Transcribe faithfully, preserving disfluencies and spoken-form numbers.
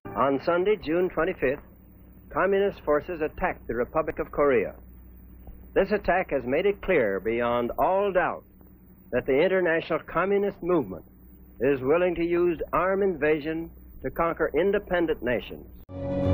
On Sunday, June twenty-fifth, Communist forces attacked the Republic of Korea. This attack has made it clear beyond all doubt that the international communist movement is willing to use armed invasion to conquer independent nations.